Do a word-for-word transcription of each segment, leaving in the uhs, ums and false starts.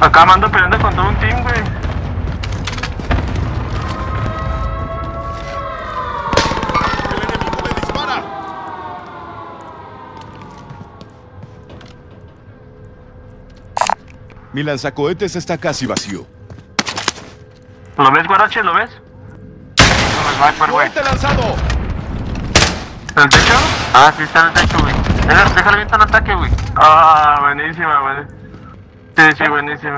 Acá me ando peleando con todo un team, güey. El enemigo me dispara. Mi lanzacohetes está casi vacío. ¿Lo ves, Guarache? ¿Lo ves? No me va por güey. ¡Cohete lanzado! ¿En el techo? Ah, sí está en el techo, güey. Déjale, déjale bien un ataque, güey. Ah, buenísima, güey. Sí, sí, buenísima.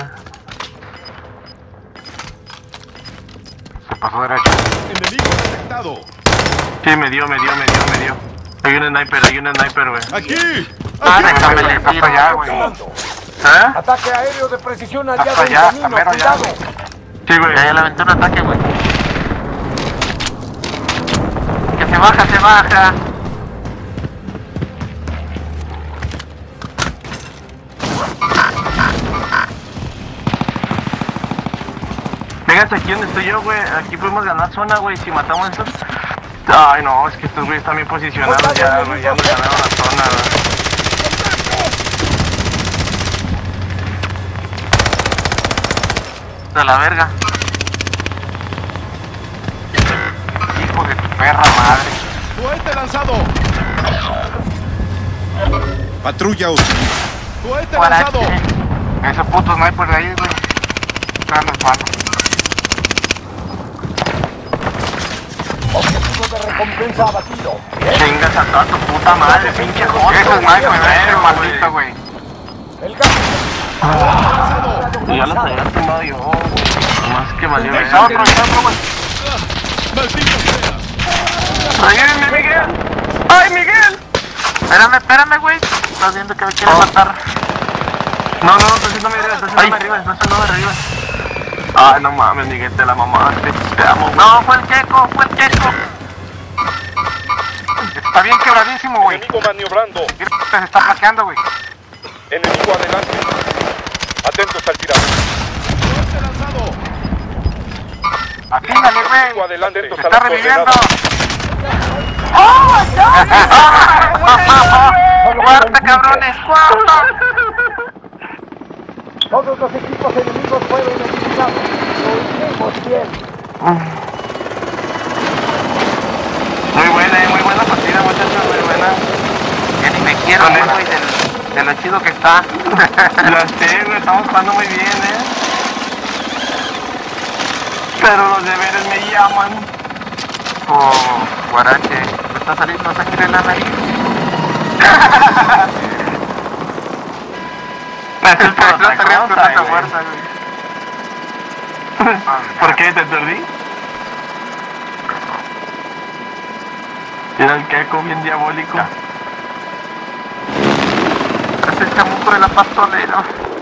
Se pasó derecho. Enemigo detectado. Sí, me dio, me dio, me dio, me dio. Hay un sniper, hay un sniper, güey. ¡Aquí! Ah, ¡Aquí! déjame le está para allá, güey. ¿Eh? Ataque aéreo de precisión allá Hasta del allá, camino, primero allá, cuidado. güey. Sí, güey. Ya, ya le aventé un ataque, güey. Que se baja, se baja. Vénganse aquí donde estoy yo, güey. Aquí podemos ganar zona, güey. Si matamos estos. Ay, no, es que estos güeyes están bien posicionados ya, güey. Ya nos ganaron la zona, güey. De la verga. Hijo de tu perra madre. ¡Cohete lanzado! Patrulla uno. ¡Cohete lanzado! Guarache. Ese puto sniper de ahí, güey. Está en el palo. Objetivo de recompensa abatido. Chingas a toda tu puta madre, pinche joto. Ese sniper, güey, ese güey. maldito, güey. El gas. Ya los había tumbado yo, güey. Más que valió Está verga. otro, está otro, güey. ¡Maldito sea! ¡Ayúdenme, Miguel! ¡Ay, Miguel! Espérame, espérame, güey. Estás viendo que me quiere matar. No, no, no, está haciéndome arriba, está haciéndome arriba, está haciéndome arriba. Ay, no mames, Miguel, te la mamaste. Te amo, güey. No, fue el queco, fue el queco. Está bien quebradísimo, güey. Enemigo maniobrando. Mira, se está flaqueando, güey. Enemigo adelante. Atentos al tirado. ¡Cohete lanzado! Atínale, Enemigo güey. adelante. Se Atentos a está las reviviendo. coordenadas. ¡Cuarta, cabrones! ¡Cuarta! Todos los equipos enemigos fueron eliminados. Lo hicimos bien. Muy buena, eh, muy buena partida, muchachos, muy buena. Ya ni me quiero, Vale. güey, del- de lo chido que está. Ya sé, güey, estamos jugando muy bien, eh. Pero los deberes me llaman. Oh, guarache, me está saliendo sangre en la nariz. Es el por No otra te rías con cosa, tanta güey. fuerza, güey. ¿Por qué? ¿Te perdí? Era el queco bien diabólico. Es el chamuco de la pastolera.